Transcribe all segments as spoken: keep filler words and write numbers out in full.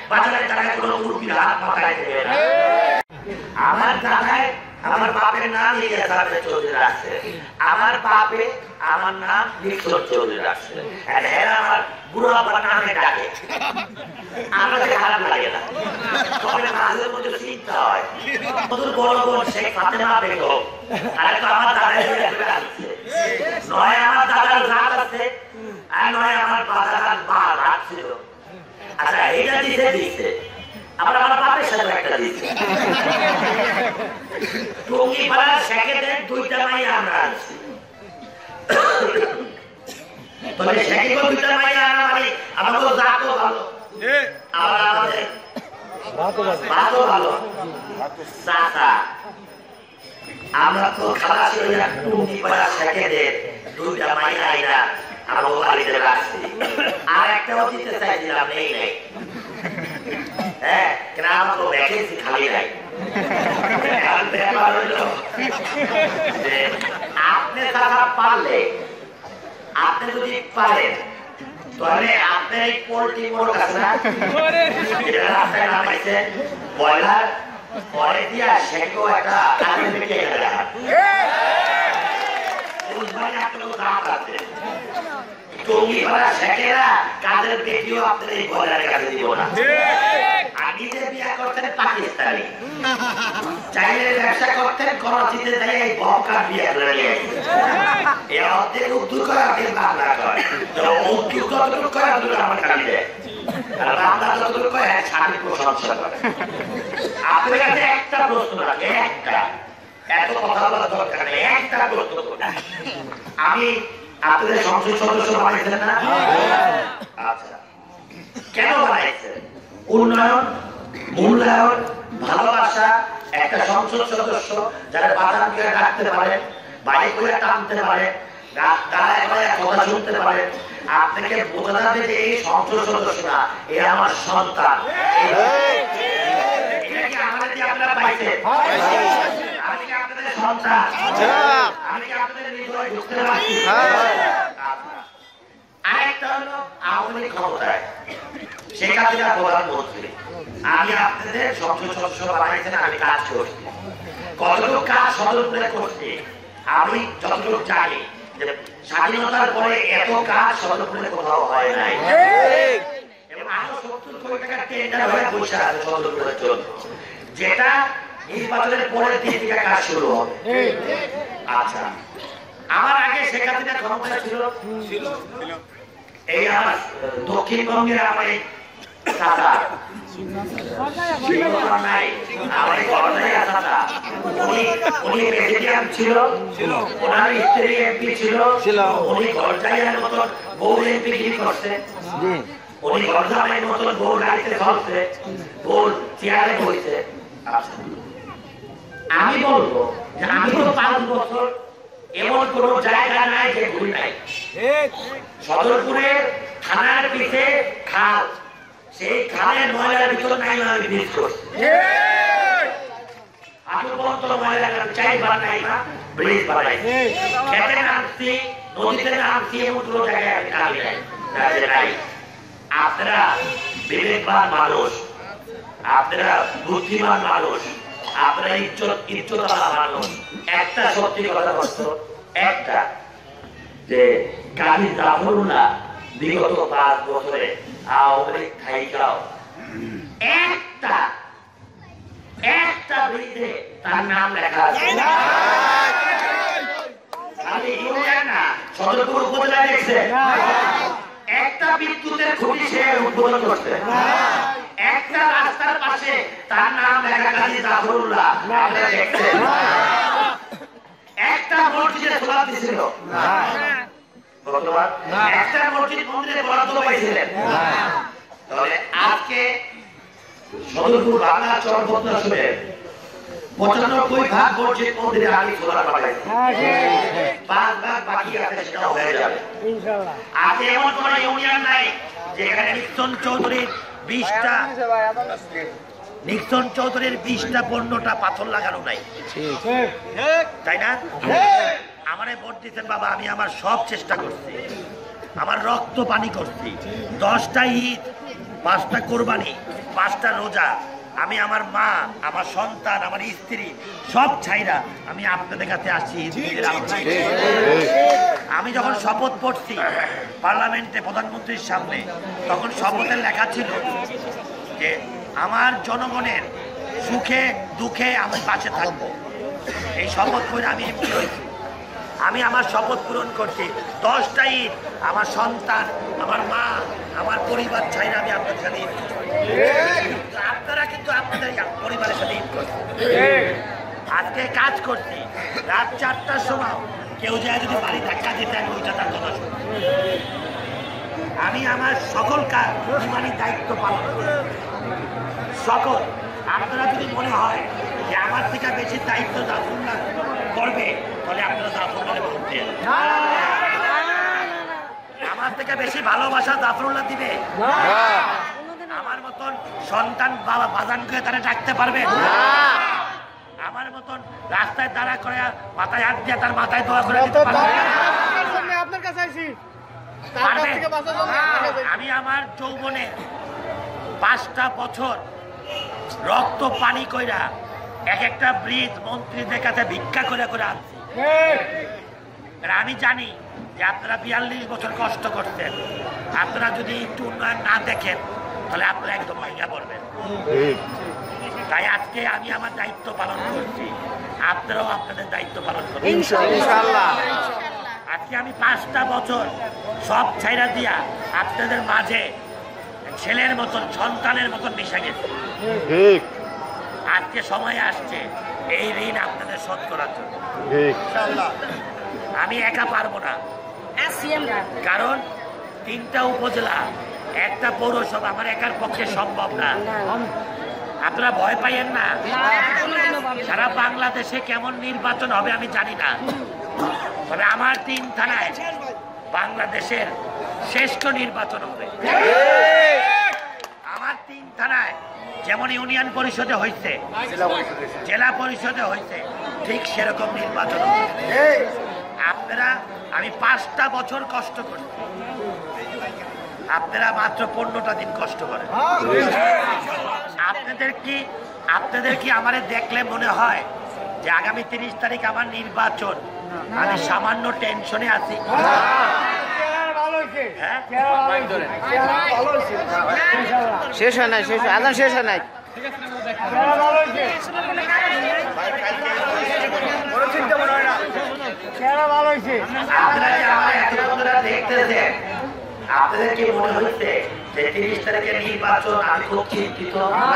বাজারে টাকায় কোনো মুরগির হাত মাথায় দেবে না। আমার টাকায় আমার বাপের নাম ইলিয়াস চৌধুরী রাখছে, আমার বাপে আমার নাম নিক্সন চৌধুরী রাখছে, আর এরা আমার বুড়ো বাবার নামে ডাকে। আমাদের খারাপ লাগে না, তবে মাঝে মধ্যে চিন্তা হয় তোর বড় বোন শেখ ফাতেমা বেগম আর তো আমার দাদার আসছে, নয় আমার দাদার রাত আছে আর নয় আমার দাদার মা রাত ছিল। আচ্ছা এটা দিতে দিতে আবার আমার বাপের সাথে একটা দিচ্ছে। টঙ্গি পাড়ার শেখেদের দুইটা মাইয়া আমরা আছি, তবে শেখের দুইটা মাইয়া আনা মানে আমাদের জাতও ভালো, আবার আমাদের ভাতও ভালো। চাচা আমরা তো খালাস হয়ে টঙ্গি পাড়ার শেখেদের দুইটা মাইয়া আইনা আমার বাড়িতে রাখছি, আর একটাও দিতে চাইছিলাম নেই নেই। হ্যাঁ কেন আমার তো ভ্যাকেন্সি খালি নাই। আপনি টাকা পারলে, আপনি যদি পারেন তাহলে আপনার এই পোল্ট্রি মোড়ক আছে না, রাস্তায় নামাইছে ব্রয়লার পরে দিয়া সেকেও একটা কাজে মিটিয়ে গেলে টঙ্গি পাড়া শেখেরা কাজের বেটিও আপনার এই ব্রয়লারের কাছে দিব না। আগে বিয়া করতেন পাকিস্তানি, চাইলে ব্যবসা করতেন করাচিতে যাই এই বকার বিয়া করে নিয়ে এই অর্ধেক উদ্দূর করে অর্ধেক বাংলা করে, উদ্দূর যতটুকু করে অর্ধেক আমার কালি দেয়, আর বাংলা যতটুকু করে স্বামী প্রশংসা করে। আপনার কাছে একটা প্রশ্ন রাখে, একটা, এত কথা বলার দরকার নেই, একটা প্রশ্ন করে আমি আপনাদের সংসদ সদস্য বানাইছেন না? আচ্ছা কেন বানাইছেন? উন্নয়ন, মূল্যায়ন, ভালোবাসা, একটা সংসদ সদস্য যারা বাজার দিয়ে রাখতে পারে, বাইরে করে টানতে পারে, কথা শুনতে পারে, আপনাকে বোঝা যাবে যে এই সংসদ সদস্য না, এ আমার সন্তান। এটা কি আমাদের দিয়ে আপনারা পাইছেন? আমি কি আপনাদের সন্তান? আমি কি আপনাদের হৃদয় ঢুকতে পারছি? আরেকটা হলো আওয়ামী লীগ ক্ষমতায়, শেখ হাসিনা প্রধানমন্ত্রী, আমি আপনাদের সংসদ সদস্য বানাইছেন, আমি কাজ করছি, কতটুকু কাজ সদস্য করছি আমি যতটুকু জানি যে স্বাধীনতার পরে এত কাজ সদস্য কোথাও হয় নাই, এবং আরো সত্তর কোটি টাকা টেন্ডার হয়ে বসে আছে সদস্যের জন্য, যেটা নির্বাচনের পরে তিন থেকে কাজ শুরু হবে। আচ্ছা আমার আগে শেখ হাসিনা ক্ষমতা ছিল, এই আমার দক্ষিণবঙ্গের আমার এই চাচা উনি প্রেসিডেন্ট ছিল, ওনার স্ত্রী এমপি ছিল, উনি গরজাইয়ের মতন বউ এমপি গিরি করছে, উনি গরজামের মতন বউ গাড়িতে চলছে, বউ চেয়ারে বইছে। আমি বলবো যে আমি তো পাঁচ বছর এমন কোন জায়গা নাই যে ঘুরি নাই, সদরপুরের থানার পিছে খাল, সেই খালের ময়লার ভিতর নাই আমি ব্রিজ করছি, আটু পর্যন্ত ময়লা চাইবার নাই না ব্রিজ বানাই, খেতে নামছি, নদীতে নামছি, এমন কোন জায়গায় আমি নামি নাই। আপনারা বিবেকবান মানুষ, আপনারা বুদ্ধিমান মানুষ, আপনারা ইজ্জত ইজ্জতওয়ালা মানুষ, একটা সত্যি কথা বলতো, একটা যে কাজী জাফরুল্লাহ বিগত পাঁচ বছরে আওয়ামী লীগ থাইকাও একটা একটা ব্রিজে তার নাম লেখা আছে, আমি ইউনিয়ন না সদরপুর উপজেলা দেখছে, একটা বিদ্যুতের খুঁটি সে উদ্বোধন করছে, একটা রাস্তার পাশে তার নাম লেখা কাজী জাফরুল্লাহ আপনারা দেখছেন, একটা মসজিদে খোলা দিছিল, একটা মসজিদ মন্দিরে বরাদ্দ পাইছিলেন, তাহলে আজকে সদরপুর বাংলা চরপদ্মাসনের পঁচানব্বই ভাগ মসজিদ মন্দিরে আগে খোলা পাঠাইছে, পাঁচ ভাগ বাকি আছে, সেটা হয়ে যাবে। আজ এমন কোন ইউনিয়ন নাই যেখানে নিক্সন চৌধুরীর বিশটা নিক্সন চৌধুরীর বিশটা পনেরোটা পাথর লাগানো নাই, তাই না? আমারে ভোট দিচ্ছেন বাবা, আমি আমার সব চেষ্টা করছি, আমার রক্ত পানি করছি, দশটা ঈদ, পাঁচটা কোরবানি, পাঁচটা রোজা আমি আমার মা, আমার সন্তান, আমার স্ত্রী সব ছাইরা আমি আপনাদের কাছে আসছি। আমি যখন শপথ পড়ছি পার্লামেন্টে প্রধানমন্ত্রীর সামনে, তখন শপথের লেখা ছিল যে আমার জনগণের সুখে দুঃখে আমি পাশে থাকবো। এই শপথ করে আমি এমপি হয়েছি। আমি আমার শপথ পূরণ করছি। দশটা ঈদ আমার সন্তান, আমার মা, আমার পরিবার ছাইরা আমি আপনাদের সাথে ঈদ করছি। আপনারা কিন্তু আপনাদের পরিবারের সাথে ঈদ করছেন। আজকে কাজ করছি রাত চারটার সময় কেউ যায় যদি বাড়ি ধাক্কা দিতে, আমি ওইটা তার কথা শুনি। আমি আমার সকল কাজ ইমানি দায়িত্ব পালন করি। সকল আপনারা যদি মনে হয় যে আমার থেকে বেশি দায়িত্ব জাফরুল্লাহ করবে, তাহলে আপনারা জাফরুল্লাহকে ভোট দেন। আমার থেকে বেশি ভালোবাসা জাফরুল্লাহ দিবে? আমার মতন সন্তান বাবা বাজানকে তারা ডাকতে পারবে? আমার মতন রাস্তায় দাঁড়া করে মাথায় হাত দিয়ে তার মাথায় দোয়া করে দিতে পারবে? আপনার কাছে আইছি। আমি আমার যৌবনে পাঁচটা বছর রক্ত পানি কইরা এক একটা ব্রিজ মন্ত্রীদের কাছে ভিক্ষা করে করে আনছি। আমি জানি যে আপনারা বিয়াল্লিশ বছর কষ্ট করতেন। আপনারা যদি একটু উন্নয়ন না দেখেন তাহলে আপনারা একদম ভাঙা পড়বেন। তাই আজকে আমি আমার দায়িত্ব পালন করছি, আপনারাও আপনাদের দায়িত্ব পালন করবেন ইনশাআল্লাহ। আজকে আমি পাঁচটা বছর সব ছাইরা দিয়া আপনাদের মাঝে ছেলের মতন সন্তানের মতন মিশে গেছে। আজকে সময় আসছে এই ঋণ আপনাদের শোধ করার জন্য। আমি একা পারবো না, কারণ তিনটা উপজেলা, একটা পৌরসভা আমার একার পক্ষে সম্ভব না। আপনারা ভয় পাইয়েন না। সারা বাংলাদেশে কেমন নির্বাচন হবে আমি জানি না, তবে আমার তিন থানায় বাংলাদেশের শ্রেষ্ঠ নির্বাচন হবে। আমার তিন থানায় যেমন ইউনিয়ন পরিষদে হয়েছে, জেলা পরিষদে হয়েছে, ঠিক সেরকম নির্বাচন হবে। আপনারা, আমি পাঁচটা বছর কষ্ট করি, আপনারা মাত্র পনেরোটা দিন কষ্ট করেন। আপনাদের কি আপনাদের কি আমারে দেখলে মনে হয় যে আগামী তিরিশ তারিখ আমার নির্বাচন, আমি সামান্য টেনশনে আছি? শেষ হয় নাই, শেষ আদান শেষ হয় নাই। আপনারা যে আমার এতক্ষণ দেখতেছেন, আপনাদের কি মনে হচ্ছে যে তিরিশ তারিখের নির্বাচন আমি খুব চিন্তিত?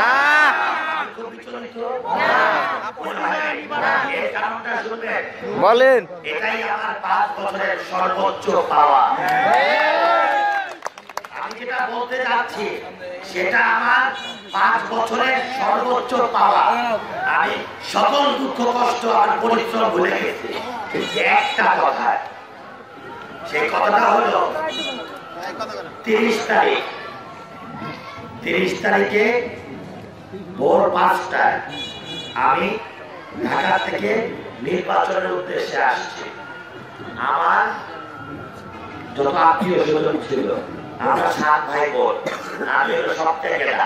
বলেন, এটাই আমার পাঁচ বছরের সর্বোচ্চ পাওয়া। আমি যেটা বলতে যাচ্ছি সেটা আমার পাঁচ বছরের সর্বোচ্চ পাওয়া। আমি সকল দুঃখ কষ্ট আর পরিশ্রম ভুলে গেছি একটা কথায়। সেই কথাটা হলো তিরিশ তারিখ তিরিশ তারিখে ভোর পাঁচটায় আমি ঢাকা থেকে নির্বাচনের উদ্দেশ্যে আসছি। আমার যত আত্মীয় স্বজন ছিল, আমরা সাত ভাই বোন, আমি হলো সব থেকে গেলা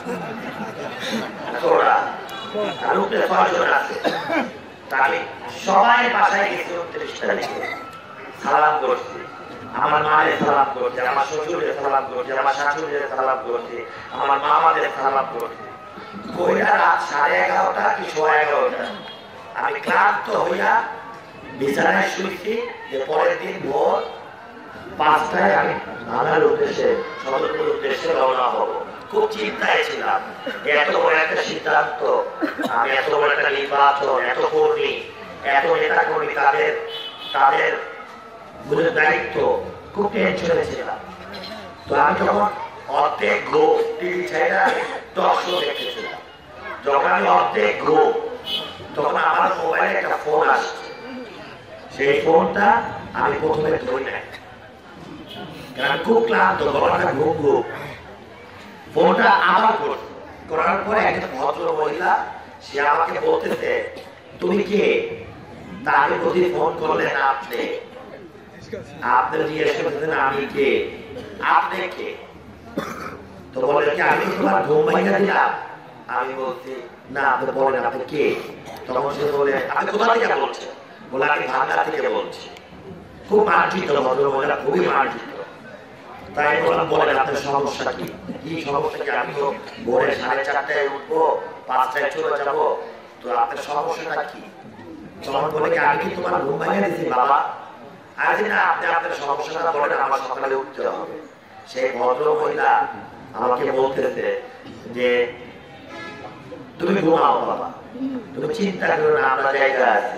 ছয়জন আছে। আমি সবাই বাসায় গেছি উনত্রিশ তারিখে, সালাম করছি, আমার মায়ের সালাম করছি, আমার শ্বশুরের সালাম করছি, আমার শাশুড়ির সালাম করছি, আমার মামাদের সালাম করছি। কইরা রাত সাড়ে এগারোটা কি সোয়া এগারোটা আমি ক্লান্ত হইয়া বিছানায় শুয়েছি যে পরের দিন ভোর পাঁচটায় আমি ঢাকার উদ্দেশ্যে, সদরপুর উদ্দেশ্যে রওনা হব। খুব চিন্তায় ছিলাম, এত বড় একটা সিদ্ধান্ত, আমি এত বড় একটা নির্বাচন, এত কর্মী, এত নেতা কর্মী, তাদের তাদের দায়িত্ব, খুব টেনশনে ছিলাম। তো আমি যখন অর্ধেক ঘুম, টিভি ছাইরা দর্শক দেখতেছিলাম, যখন আমি অর্ধেক ঘুম, তখন আমার মোবাইলে একটা ফোন আসছে। সেই ফোনটা আমি প্রথমে ধরি নাই, কারণ খুব ক্লান্ত, গলাটা ঘুম ঘুম। ফোনটা আবার করছে, করার পরে একজন ভদ্র মহিলা, সে আমাকে বলতেছে, তুমি কে? তা আমি বলছি, ফোন করলেন আপনি, আপনি জিজ্ঞেস করতেছেন আমি কে, আপনি কে? তো বলে কি আমি তোমার ঘুম ভাঙিয়ে দিলাম? আমি বলছি না, আপনি বলেন আপনি কে? তখন সে বলে আপনি কোথা থেকে বলছেন? বলে আমি ঢাকা থেকে বলছি। খুব মার্জিত ভদ্রমহিলা, খুবই মার্জিত। তাই বললাম বলেন আপনার সমস্যা কি? কি সমস্যা কি? আমি তো ভোরে সাড়ে চারটায় উঠবো, পাঁচটায় চলে যাবো, তো আপনার সমস্যাটা কি? তখন বলে কি আমি কি তোমার ঘুম ভাঙিয়ে দিচ্ছি বাবা? আজ না, আপনি আপনার সমস্যাটা বলেন, আমার সকালে উঠতে হবে। সেই ভদ্র মহিলা আমাকে বলতেছে যে তুমি ঘুমাও বাবা, তুমি চিন্তা করো না, আমরা জায়গা আছি।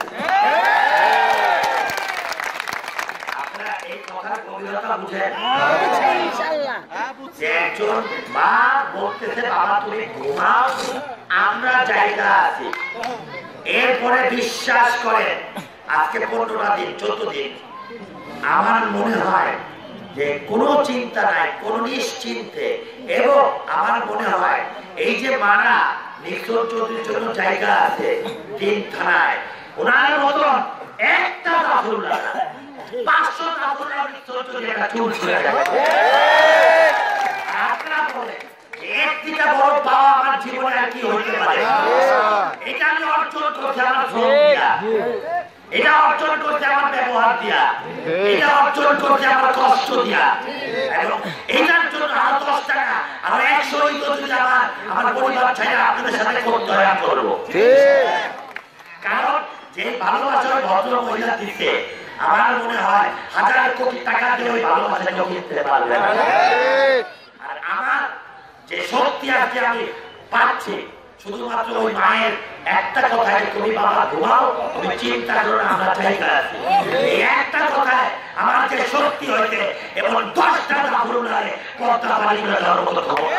আপনারা এই কথার গভীরতা বুঝেন? যে একজন মা বলতেছে বাবা তুমি ঘুমাও, আমরা জায়গা আছি। এরপরে বিশ্বাস করেন আজকে পনেরোটা দিন চোদ্দ দিন আমার মনে হয় যে কোনো চিন্তা নাই, কোনো নিশ্চিন্তে, এবং আমার মনে হয় এই যে মারা নিশ্চল চৌধুরীর জন্য জায়গা আছে তিন থানায়, ওনার মতন একটা দাফুল্লাহ না, পাঁচশো দাফুল্লাহ নিশ্চল চৌধুরী একটা চুল ছিঁড়ে যাবে। আপনারা বলেন এর থেকে বড় পাওয়া আমার জীবনে আর কি হইতে পারে? এটা আমি অর্জন করছি আমার শ্রম দিয়া, এটা অর্জন করছে আমার ব্যবহার দিয়া, এটা অর্জন করছে আমার কষ্ট দিয়া, এবং এটার জন্য আরো দশ টাকা আরো একশো যদি আমার আমার পরিবার ছাড়া আপনাদের সাথে করতে হয় আমি করবো। কারণ যে ভালোবাসার ভদ্র মহিলা দিচ্ছে আমার মনে হয় হাজার কোটি টাকা দিয়ে ওই ভালোবাসা কেউ কিনতে পারবে না। আর আমার যে শক্তি আজকে আমি পাচ্ছি শুধুমাত্র ওই মায়ের একটা কথায়, তুমি বাবা ঘুমাও, তুমি চিন্তা করো না, আমরা জায়গা আছি। এই একটা কথায় আমার যে শক্তি হয়েছে, এবং দশটা দাফুল্লাহে পদ্মা বালিকা ধর্ম ক্ষমতা।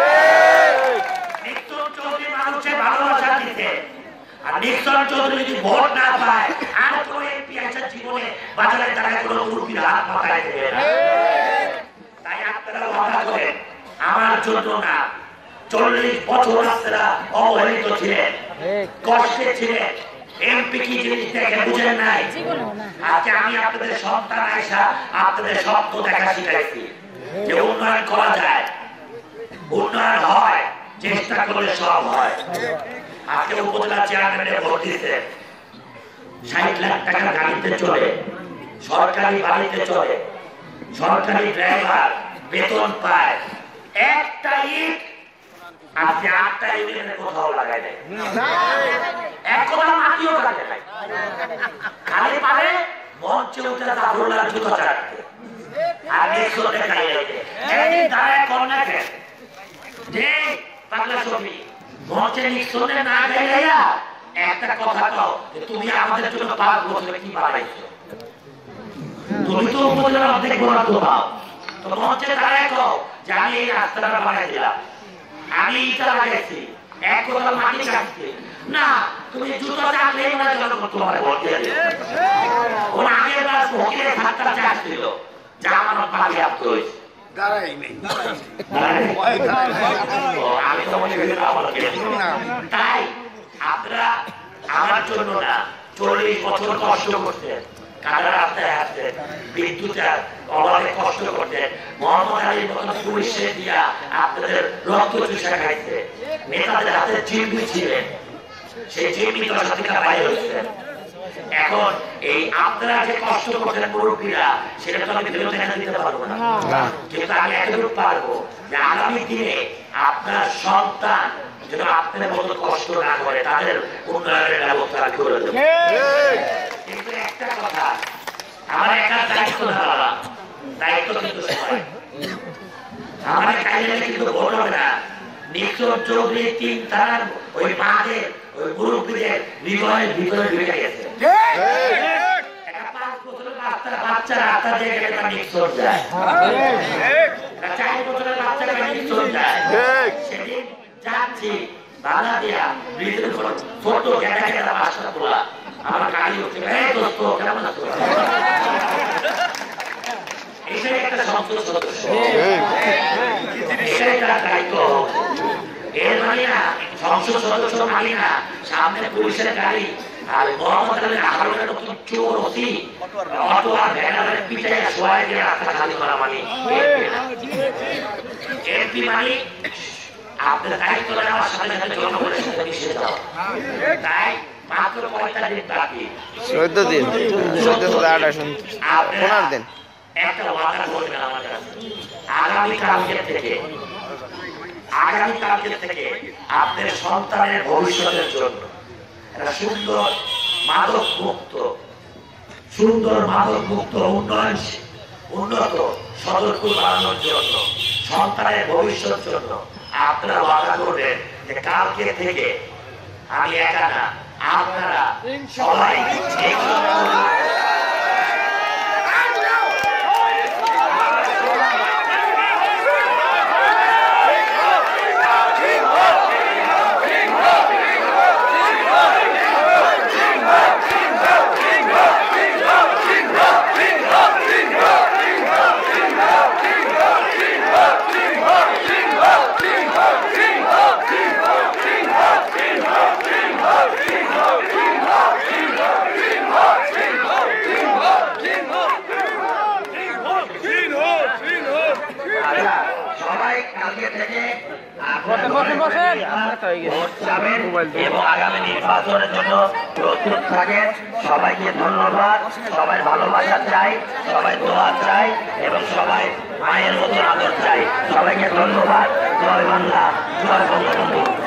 নিশ্চল চৌধুরী মানুষের ভালোবাসা দিতে, আর নিশ্চল চৌধুরী যদি ভোট না পায় আর কোনো এমপি আছে জীবনে বাজারে টাকায় কোনো মুরগির হাত মাথায় দেবে না। তাই আপনারা ওয়াদা করেন আমার জন্য না, চল্লিশ বছর আপনারা অবহেলিত ছিলেন, কষ্টে ছিলেন, এমপি কি জিনিস দেখে বুঝেন নাই। আজকে আমি আপনাদের সন্তান আয়সা আপনাদের স্বপ্ন দেখা শিখাইছি যে উন্নয়ন করা যায়, উন্নয়ন হয়, চেষ্টা করলে সব হয়। আজকে উপজেলা চেয়ারম্যানের ভোট দিতে ষাট লাখ টাকার গাড়িতে চলে, সরকারি বাড়িতে চলে, সরকারি ড্রাইভার বেতন পায়, একটা ইট আজকে আটটা ইউনিয়নের কোথাও লাগাই নাই, এক কথা মাটিও কাটে নাই, খালি পারে মঞ্চে উঠে দাফুল্লাহ জুতো চাটতে আর নিশ্চল দেখাই যাইতে। একদিন দাঁড়ায় কর্নাকে যে পাগলা ছবি মঞ্চে নিশ্চলে না গাইয়া একটা কথা কও, তুমি আমাদের জন্য পাঁচ বছরে কি বাড়াইছো? তুমি তো উপজেলার অর্ধেক বরাদ্দ পাও, তো মঞ্চে দাঁড়ায় কও যে আমি এই রাস্তাটা বানাই দিলাম, আমি ইটা লাগাইছি, এক কথা মাটি কাটছি না, তুমি জুতো চাটলেই না জন্য তোমার ভোট দিয়ে দিল। ওর আগের বার ভোটের হাতটা চাষ দিল, যা আমার পাখি আপ্ত হয়েছে। তাই আপনারা আমার জন্য না, চল্লিশ বছর কষ্ট করতেন, কাদা রাস্তায় আসতেন, বিদ্যুতের অভাবে কষ্ট করতেন, মোহাম্মদ আলীর মতন পুলিশে দিয়া আপনাদের রক্ত চুষা খাইতে, নেতাদের হাতে জিম্মি ছিলেন, সেই জিম্মি দশ থেকে বাইরে হচ্ছেন। এখন এই আপনারা যে কষ্ট করছেন মুরব্বীরা, সেটা তো আমি বিরোধী দেখা দিতে পারবো না, কিন্তু আমি এতটুকু পারবো যে আগামী দিনে আপনার সন্তান যেন আপনাদের মতো কষ্ট না করে, তাদের উন্নয়নের ব্যবস্থা করে দেবো। কিন্তু একটা কথা, আমার একার দায়িত্ব না বাবা, দায়িত্ব কিন্তু সবাই। আমার কাজে কিন্তু ভোট হবে না, নিশ্চল চৌধুরী তিন থানার ওই মাদের ওই মুরব্বীদের হৃদয়ের ভিতরে ঢুকে গেছে। পাঁচ বছরের বাচ্চারা আত্মা দিয়ে গেলে তার নিশ্চল যায়, চার বছরের বাচ্চারা নিশ্চল যায়। সেদিন যাচ্ছি বাধা দিয়া ব্রিজের উপর ছোট গেটা গেটা বাসা তোলা, আমার গাড়ি উঠছে, এই দোস্ত কেমন আছো? এটাই একটা সংসদ সদস্য, এটাই তার দায়িত্ব। এর মানে না সংসদ সদস্য মানে না সামনে পুলিশের গাড়ি আর মোহাম্মদ আলী হারুনের মতো চোর অতি অটো আর ব্যানারের পিঠে শোয়াই দিয়ে রাস্তা খালি করা মানে এমপি মানে আপনার দায়িত্ব নেওয়ার সাথে সাথে জনগণের সাথে মিশে যাও। তাই মাত্র কয়টা দিন বাকি? চোদ্দ দিন, চোদ্দ আঠাশ পনেরো দিন। একটা ওয়াদা করবেন আমার কাছে, আগামী কালকে থেকে আগামী কালকে থেকে আপনার সন্তানের ভবিষ্যতের জন্য একটা সুন্দর মাদক মুক্ত সুন্দর মাদক মুক্ত উন্নয়ন উন্নত সদরপুর বানানোর জন্য সন্তানের ভবিষ্যতের জন্য আপনারা ওয়াদা করবেন যে কালকে থেকে আমি একা না, আপনারা সবাই এবং আগামী নির্বাচনের জন্য প্রস্তুত থাকেন। সবাইকে ধন্যবাদ, সবাই ভালোবাসা চাই, সবাই দোয়া চাই এবং সবাই মায়ের মতো আদর চাই। সবাইকে ধন্যবাদ। জয় বাংলা, জয় বঙ্গবন্ধু।